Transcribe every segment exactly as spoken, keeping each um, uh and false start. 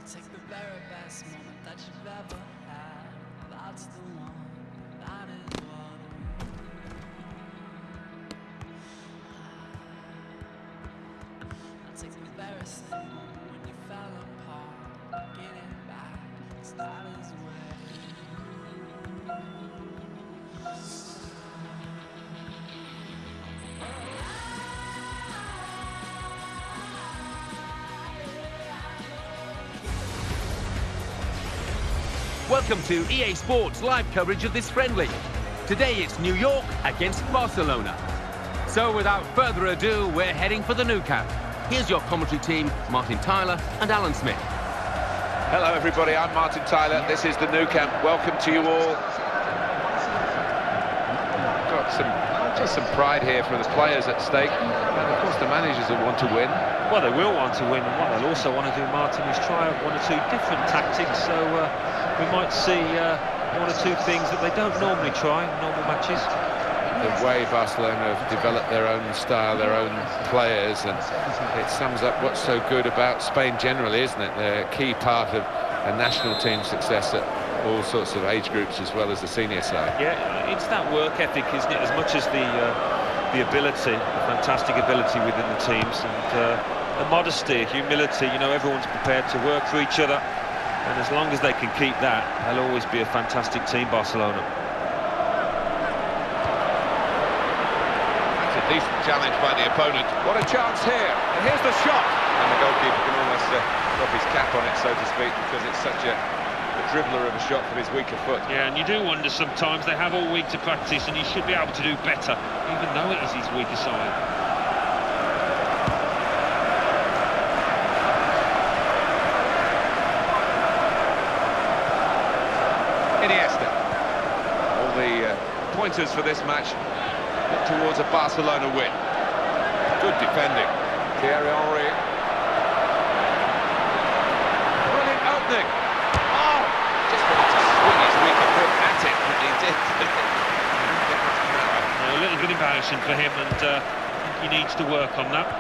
Take the very best moment that you've ever had. That's the one, that is what we I take the very same moment when you fell apart. Get it back, 'cause that is where Welcome to E A Sports live coverage of this friendly. Today it's New York against Barcelona. So without further ado, we're heading for the Nou Camp. Here's your commentary team, Martin Tyler and Alan Smith. Hello everybody, I'm Martin Tyler. This is the Nou Camp. Welcome to you all. Got some, just some pride here for the players at stake. And of course the managers will want to win. Well, they will want to win, and what they'll also want to do, Martin, is try one or two different tactics. So uh, we might see uh, one or two things that they don't normally try in normal matches. The way Barcelona have developed their own style, their own players, and it sums up what's so good about Spain generally, isn't it? They're a key part of a national team success at all sorts of age groups as well as the senior side. Yeah, it's that work ethic, isn't it, as much as the uh, the ability, the fantastic ability within the teams, and uh, the modesty, humility. You know, everyone's prepared to work for each other, and as long as they can keep that, they'll always be a fantastic team, Barcelona. That's a decent challenge by the opponent. What a chance here, and here's the shot. And the goalkeeper can almost uh, drop his cap on it, so to speak, because it's such a, a dribbler of a shot from his weaker foot. Yeah, and you do wonder sometimes, they have all week to practice, and he should be able to do better, even though it is his weaker side. Iniesta. All the uh, pointers for this match look towards a Barcelona win. Good defending. Thierry Henry. Brilliant opening. Oh, just wanted to swing his weaker foot at it, and he did. A little bit embarrassing for him, and uh, he needs to work on that.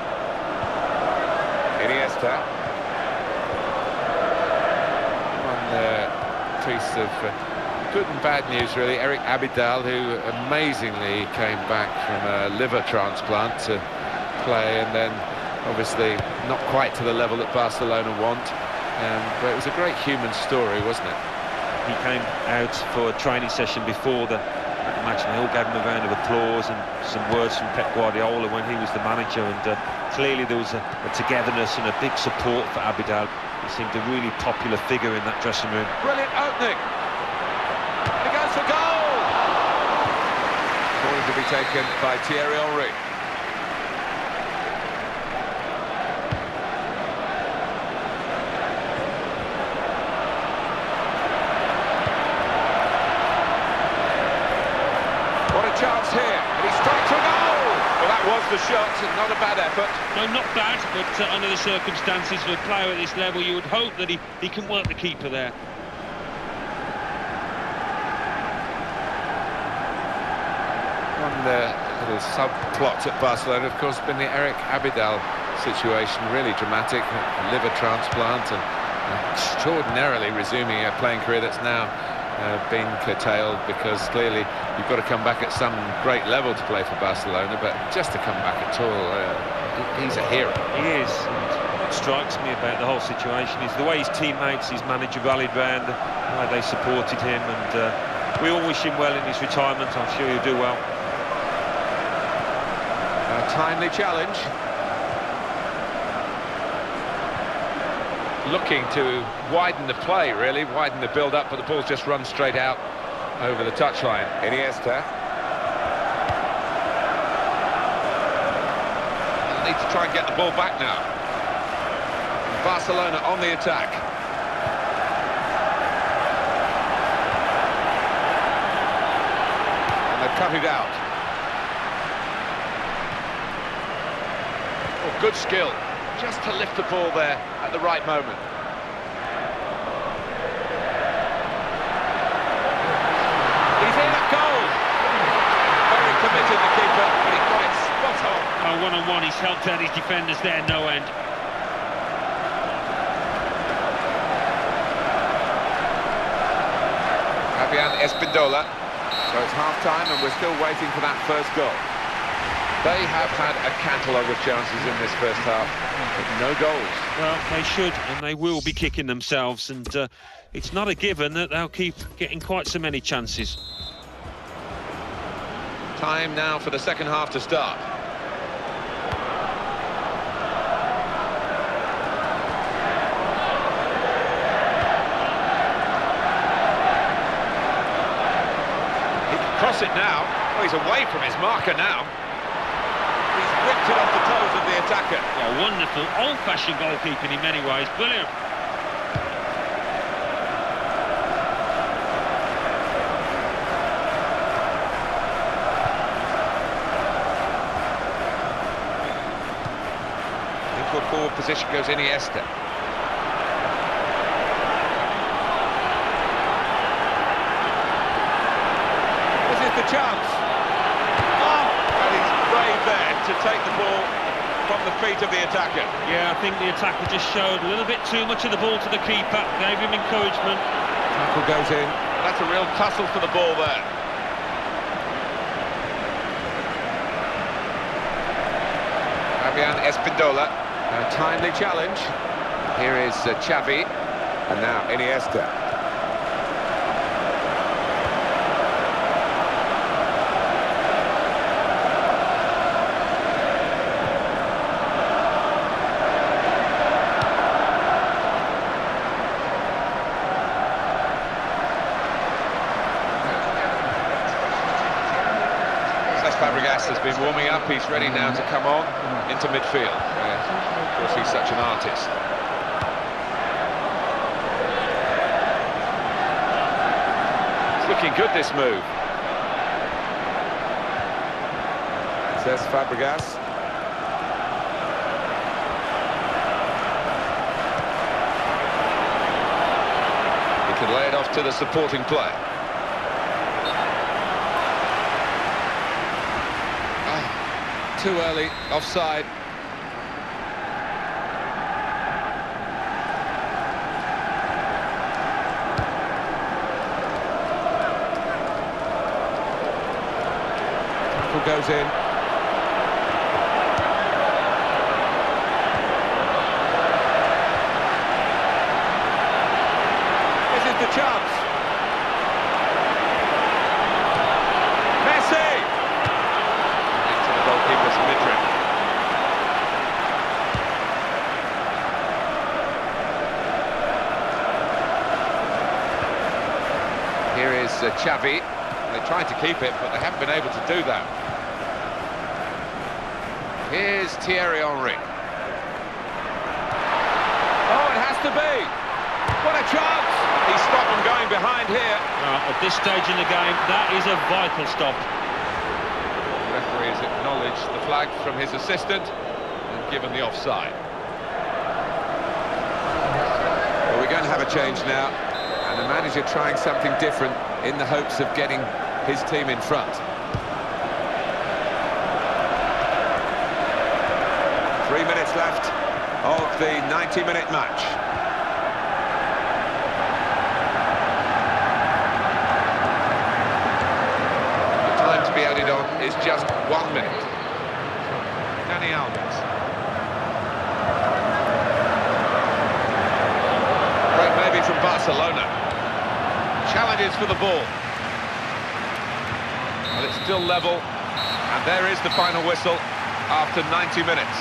Iniesta. One uh, piece of uh, good and bad news, really. Eric Abidal, who amazingly came back from a liver transplant to play, and then obviously not quite to the level that Barcelona want. Um, but it was a great human story, wasn't it? He came out for a training session before the match, and they all gave him a round of applause and some words from Pep Guardiola when he was the manager, and uh, clearly there was a, a togetherness and a big support for Abidal. He seemed a really popular figure in that dressing room. Brilliant opening. He goes for goal. Corner to be taken by Thierry Henry. What a chance here. And he strikes a goal. Well, that was the shot, and not a bad effort. No, not bad, but uh, under the circumstances for a player at this level, you would hope that he, he can work the keeper there. One uh, little subplot at Barcelona, of course, been the Eric Abidal situation. Really dramatic, a liver transplant, and extraordinarily resuming a playing career that's now uh, been curtailed, because clearly you've got to come back at some great level to play for Barcelona, but just to come back at all, uh, he's a hero. He is. And what strikes me about the whole situation is the way his teammates, his manager rallied round, the way they supported him, and uh, we all wish him well in his retirement. I'm sure he'll do well. A timely challenge. Looking to widen the play, really, widen the build-up, but the ball's just run straight out over the touchline. Iniesta. They'll need to try and get the ball back now. Barcelona on the attack. And they've cut it out. Oh, good skill. Just to lift the ball there at the right moment. He's in at goal. Very committed, the keeper, but he got it spot on. Oh, one-on-one, he's helped out his defenders there, no end. Espindola. So it's half-time and we're still waiting for that first goal. They have had a catalogue of chances in this first half, but no goals. Well, they should, and they will be kicking themselves, and uh, it's not a given that they'll keep getting quite so many chances. Time now for the second half to start. He can cross it now. Oh, he's away from his marker now. He's whipped it off the toes of the attacker. Oh, wonderful, old-fashioned goalkeeping in many ways. Brilliant. Into a forward position goes Iniesta. This is the chance. Oh, and he's brave there to take the ball from the feet of the attacker. Yeah, I think the attacker just showed a little bit too much of the ball to the keeper, gave him encouragement. Tackle goes in. That's a real tussle for the ball there. Fabian Espindola. A timely challenge. Here is uh, Xavi. And now Iniesta. Fabregas has been warming up, he's ready now to come on into midfield. Yeah, of course, he's such an artist. It's looking good, this move. Says Fabregas. He can lay it off to the supporting play. Too early, offside. Tackle goes in. This is the chance. Here is uh, Xavi. They tried to keep it, but they haven't been able to do that. Here's Thierry Henry. Oh, it has to be! What a chance! He stopped them going behind here. Well, at this stage in the game, that is a vital stop. The referee has acknowledged the flag from his assistant and given the offside. Well, we're going to have a change now. And the manager trying something different in the hopes of getting his team in front. Three minutes left of the ninety minute match. The time to be added on is just one minute. Dani Alves. Break maybe from Barcelona. Challenges for the ball. Well, it's still level, and there is the final whistle after ninety minutes.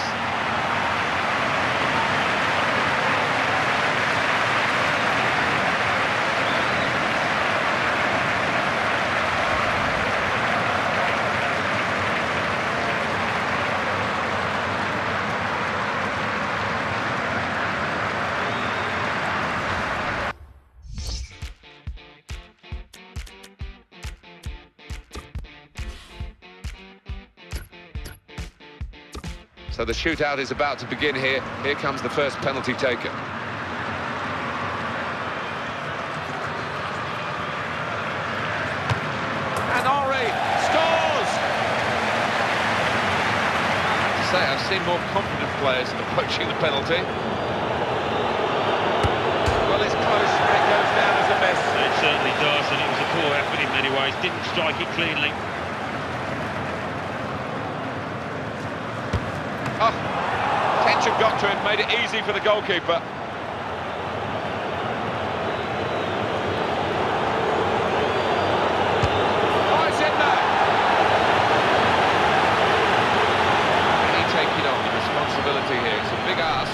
So the shootout is about to begin here. Here comes the first penalty taken. And Henry scores! I have to say, I've seen more confident players approaching the penalty. Well, it's close, and it goes down as a miss. It certainly does, and it was a poor poor effort in many ways, didn't strike it cleanly. Oh, tension got to him, made it easy for the goalkeeper. Oh, it's in there! Can he take it on, the responsibility here? It's a big ask.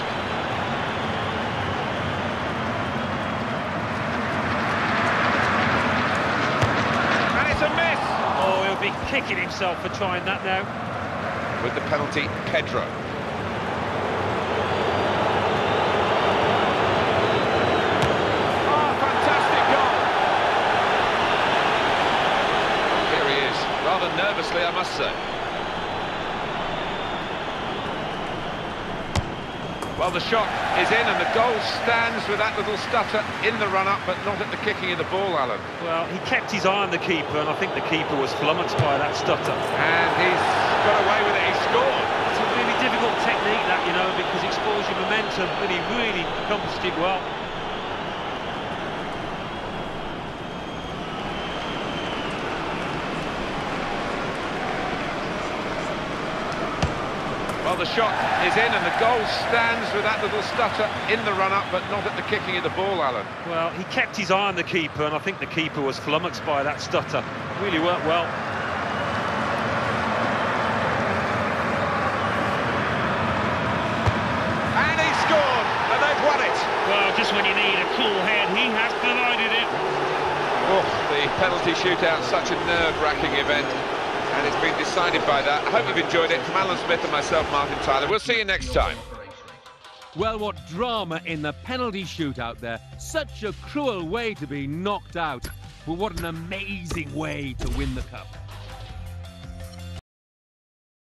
And it's a miss! Oh, he'll be kicking himself for trying that now. With the penalty, Pedro. Oh, fantastic goal! Here he is, rather nervously, I must say. Well, the shot is in and the goal stands with that little stutter in the run-up, but not at the kicking of the ball, Alan. Well, he kept his eye on the keeper, and I think the keeper was flummoxed by that stutter. And he's got away with it, he scored. It's a really difficult technique, that, you know, because it spoils your momentum, and he really accomplished it well. Well, the shot is in and the goal stands with that little stutter in the run-up, but not at the kicking of the ball, Alan. Well, he kept his eye on the keeper, and I think the keeper was flummoxed by that stutter. Really worked well. And he scored, and they've won it. Well, just when you need a cool head, he has provided it. Oh, the penalty shootout, such a nerve-wracking event. And it's been decided by that. I hope you've enjoyed it. From Alan Smith and myself, Martin Tyler. We'll see you next time. Well, what drama in the penalty shootout there. Such a cruel way to be knocked out. But what an amazing way to win the cup.